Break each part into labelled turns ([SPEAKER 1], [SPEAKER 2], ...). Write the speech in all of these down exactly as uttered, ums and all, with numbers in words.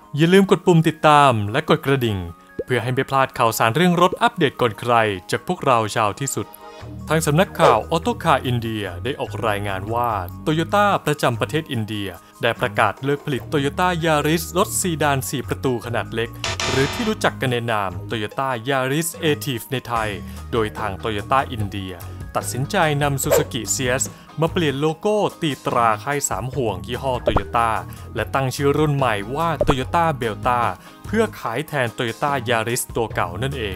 [SPEAKER 1] อย่าลืมกดปุ่มติดตามและกดกระดิ่งเพื่อให้ไม่พลาดข่าวสารเรื่องรถอัปเดตก่อนใครจากพวกเราชาวที่สุดทางสำนักข่าวออโตคาร์อินเดียได้ออกรายงานว่าโตโยต้าประจำประเทศอินเดียได้ประกาศเลิกผลิตโตโยต้ายาริสรถซีดานสี่ประตูขนาดเล็กหรือที่รู้จักกันในนามโตโยต้ายาริสเอทีฟในไทยโดยทางโตโยต้าอินเดียตัดสินใจนำ Suzuki เซียส มาเปลี่ยนโลโก้ตีตราค่ายสามห่วงยี่ห้อโตโยต้าและตั้งชื่อรุ่นใหม่ว่าโตโยต้าเบลต้าเพื่อขายแทนโตโยต้ายาริสตัวเก่านั่นเอง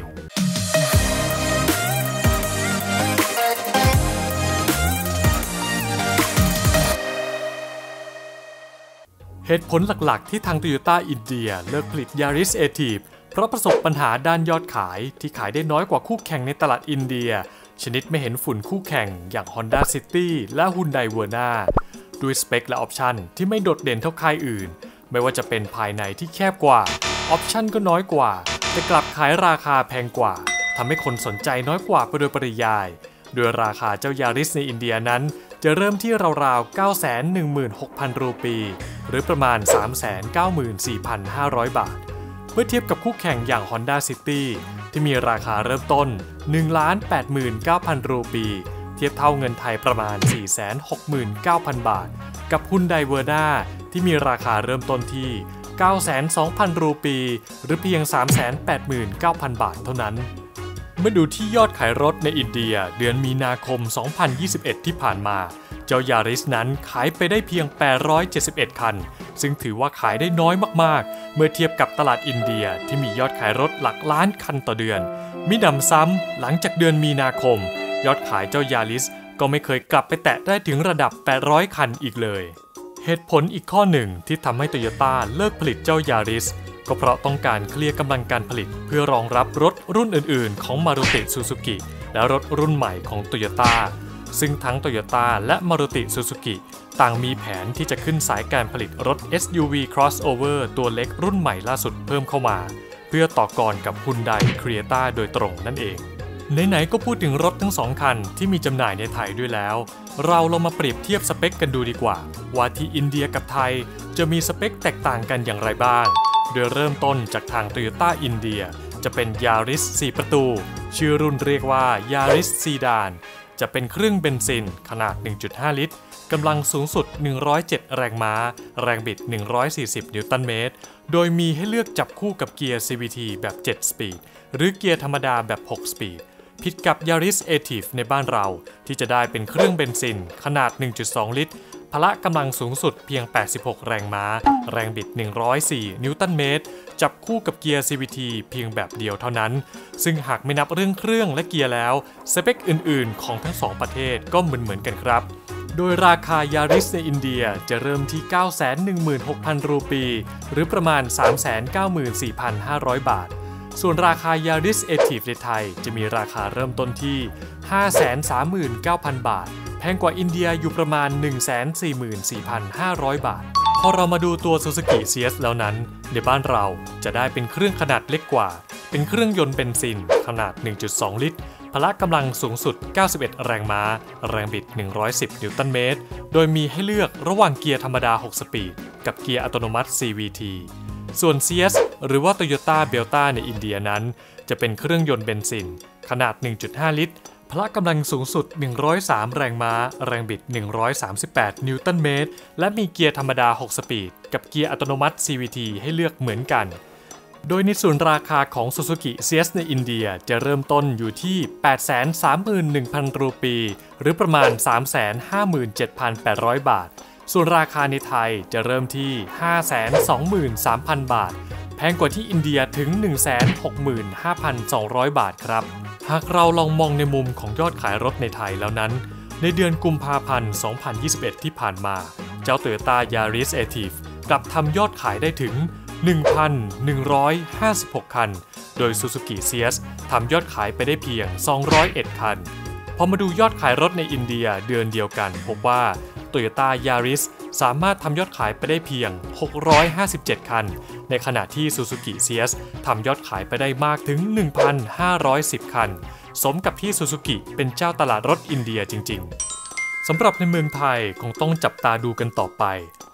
[SPEAKER 1] เหตุผลหลักๆที่ทางโตโยต้าอินเดียเลิกผลิต Yaris Active เพราะประสบปัญหาด้านยอดขายที่ขายได้น้อยกว่าคู่แข่งในตลาดอินเดียชนิดไม่เห็นฝุ่นคู่แข่งอย่าง Honda City และ Hyundai Verna ด้วยสเปคและออปชันที่ไม่โดดเด่นเท่าค่ายอื่นไม่ว่าจะเป็นภายในที่แคบกว่าออปชันก็น้อยกว่าแต่กลับขายราคาแพงกว่าทำให้คนสนใจน้อยกว่าไปโดยปริยายโดยราคาเจ้ายาริสในอินเดียนั้นจะเริ่มที่ราวๆ เก้าแสนหนึ่งหมื่นหกพัน รูปีหรือประมาณ สามแสนเก้าหมื่นสี่พันห้าร้อย บาทเมื่อเทียบกับคู่แข่งอย่าง Honda City ที่มีราคาเริ่มต้น หนึ่งล้านแปดหมื่นเก้าพัน รูปีเทียบเท่าเงินไทยประมาณ สี่แสนหกหมื่นเก้าพัน บาทกับ Hyundai Verna ที่มีราคาเริ่มต้นที่ เก้าแสนสองพัน รูปีหรือเพียง สามแสนแปดหมื่นเก้าพัน บาทเท่านั้นเมื่อดูที่ยอดขายรถในอินเดียเดือนมีนาคม สองพันยี่สิบเอ็ด ที่ผ่านมาเจ้ายาริสนั้นขายไปได้เพียง แปดร้อยเจ็ดสิบเอ็ด คันซึ่งถือว่าขายได้น้อยมากๆเมื่อเทียบกับตลาดอินเดียที่มียอดขายรถหลักล้านคันต่อเดือนมิหนำซ้ำหลังจากเดือนมีนาคมยอดขายเจ้ายาริสก็ไม่เคยกลับไปแตะได้ถึงระดับ แปดร้อย คันอีกเลยเหตุผลอีกข้อหนึ่งที่ทำให้โตโยต้าเลิกผลิตเจ้ายาริสก็เพราะต้องการเคลียร์กำลังการผลิตเพื่อรองรับรถรุ่นอื่นๆของมารุติซูซูกิและรถรุ่นใหม่ของโตโยต้าซึ่งทั้งโตโยต้าและมารุติซูซูกิต่างมีแผนที่จะขึ้นสายการผลิตรถ เอส ยู วี Crossover ตัวเล็กรุ่นใหม่ล่าสุดเพิ่มเข้ามาเพื่อต่อกรกับ Hyundai Creta โดยตรงนั่นเองไหนๆก็พูดถึงรถทั้งสองคันที่มีจำหน่ายในไทยด้วยแล้วเราลองมาเปรียบเทียบสเปคกันดูดีกว่าว่าที่อินเดียกับไทยจะมีสเปคแตกต่างกันอย่างไรบ้างโดยเริ่มต้นจากทาง Toyota อินเดียจะเป็น Yaris สี่ประตูชื่อรุ่นเรียกว่า Yaris Sedan จะเป็นเครื่องเบนซินขนาด หนึ่งจุดห้า ลิตรกำลังสูงสุดหนึ่งร้อยเจ็ดแรงม้าแรงบิดหนึ่งร้อยสี่สิบนิวตันเมตรโดยมีให้เลือกจับคู่กับเกียร์ ซี วี ที แบบเจ็ดสปีดหรือเกียร์ธรรมดาแบบหกสปีดผิดกับ Yaris Active ในบ้านเราที่จะได้เป็นเครื่องเบนซินขนาด หนึ่งจุดสอง ลิตรพละกำลังสูงสุดเพียงแปดสิบหกแรงม้าแรงบิดหนึ่งร้อยสี่นิวตันเมตรจับคู่กับเกียร์ ซี วี ที เพียงแบบเดียวเท่านั้นซึ่งหากไม่นับเรื่องเครื่องและเกียร์แล้วสเปคอื่นๆของทั้งสองประเทศก็เหมือนๆกันครับโดยราคายาริสในอินเดียจะเริ่มที่ เก้าแสนหนึ่งหมื่นหกพัน รูปีหรือประมาณ สามแสนเก้าหมื่นสี่พันห้าร้อย บาทส่วนราคายาริส Active ในไทยจะมีราคาเริ่มต้นที่ ห้าแสนสามหมื่นเก้าพัน บาทแพงกว่าอินเดียอยู่ประมาณ หนึ่งแสนสี่หมื่นสี่พันห้าร้อย บาทพอเรามาดูตัว Suzuki เซียส แล้วนั้นในบ้านเราจะได้เป็นเครื่องขนาดเล็กกว่าเป็นเครื่องยนต์เบนซินขนาด หนึ่งจุดสอง ลิตรพละกำลังสูงสุดเก้าสิบเอ็ดแรงม้าแรงบิดหนึ่งร้อยสิบนิวตันเมตรโดยมีให้เลือกระหว่างเกียร์ธรรมดาหกสปีดกับเกียร์อัตโนมัติ ซี วี ที ส่วน เซียส หรือว่า Toyota Belta ในอินเดียนั้นจะเป็นเครื่องยนต์เบนซินขนาด หนึ่งจุดห้า ลิตรพละกำลังสูงสุดหนึ่งร้อยสามแรงม้าแรงบิดหนึ่งร้อยสามสิบแปดนิวตันเมตรและมีเกียร์ธรรมดาหกสปีดกับเกียร์อัตโนมัติ ซี วี ที ให้เลือกเหมือนกันโดยในส่วนราคาของ Suzuki เซียส ในอินเดียจะเริ่มต้นอยู่ที่ แปดแสนสามหมื่นหนึ่งพัน รูปีหรือประมาณ สามแสนห้าหมื่นเจ็ดพันแปดร้อย บาทส่วนราคาในไทยจะเริ่มที่ ห้าแสนสองหมื่นสามพัน บาทแพงกว่าที่อินเดียถึง หนึ่งแสนหกหมื่นห้าพันสองร้อย บาทครับหากเราลองมองในมุมของยอดขายรถในไทยแล้วนั้นในเดือนกุมภาพันธ์ สองพันยี่สิบเอ็ด ที่ผ่านมาเจ้า Toyota Yaris Active กลับทำยอดขายได้ถึง หนึ่งพันหนึ่งร้อยห้าสิบหก คันโดย Suzuki เซียส ทำยอดขายไปได้เพียงสองร้อยเอ็ดคันพอมาดูยอดขายรถในอินเดียเดือนเดียวกันพบว่า Toyota Yaris สามารถทำยอดขายไปได้เพียงหกร้อยห้าสิบเจ็ดคันในขณะที่ Suzuki เซียส ทำยอดขายไปได้มากถึง หนึ่งพันห้าร้อยสิบ คันสมกับที่ Suzuki เป็นเจ้าตลาดรถอินเดียจริงๆสำหรับในเมืองไทยคงต้องจับตาดูกันต่อไป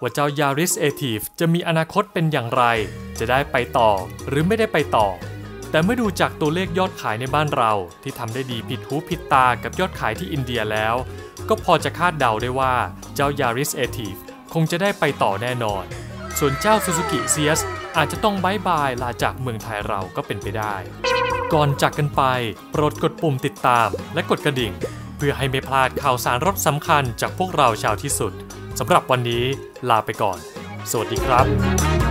[SPEAKER 1] ว่าเจ้า Yaris Active จะมีอนาคตเป็นอย่างไรจะได้ไปต่อหรือไม่ได้ไปต่อแต่เมื่อดูจากตัวเลขยอดขายในบ้านเราที่ทำได้ดีผิดหูผิดตากับยอดขายที่อินเดียแล้วก็พอจะคาดเดาได้ว่าเจ้า Yaris Active คงจะได้ไปต่อแน่นอนส่วนเจ้า Suzuki ซี เอส อาจจะต้องบายบายลาจากเมืองไทยเราก็เป็นไปได้ก่อนจากกันไปโปรดกดปุ่มติดตามและกดกระดิ่งเพื่อให้ไม่พลาดข่าวสารรถสำคัญจากพวกเราชาวที่สุดสำหรับวันนี้ลาไปก่อนสวัสดีครับ